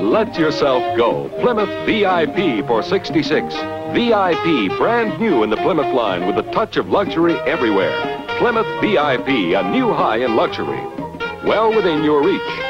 Let yourself go. Plymouth VIP for 66. VIP, brand new in the Plymouth line with a touch of luxury everywhere. Plymouth VIP, a new high in luxury. Well within your reach.